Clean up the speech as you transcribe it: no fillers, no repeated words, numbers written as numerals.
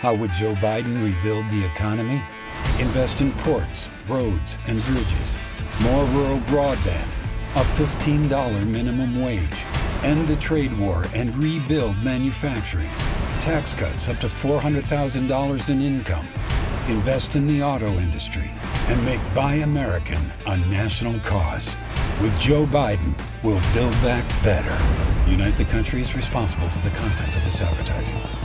How would Joe Biden rebuild the economy? Invest in ports, roads, and bridges. More rural broadband. A $15 minimum wage. End the trade war and rebuild manufacturing. Tax cuts up to $400,000 in income. Invest in the auto industry. And make Buy American a national cause. With Joe Biden, we'll build back better. Unite the Country is responsible for the content of this advertising.